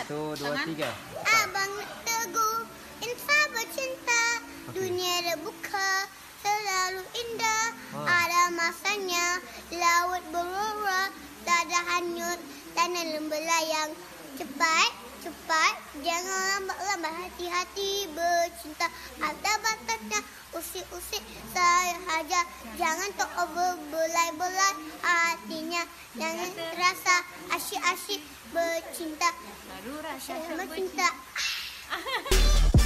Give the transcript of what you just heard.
1, 2, 3. Abang teguh, insan bercinta, dunia terbuka, selalu indah. Ada masanya, laut berora, tak ada hanyut, tanah lembelayang. Cepat, cepat, jangan lambat-lambat, hati-hati bercinta. Ada batasnya, usik-usik sahaja, jangan tak belai-belai hatinya. Jangan terasa asyik-asyik bercinta. Baru rasa Bercinta.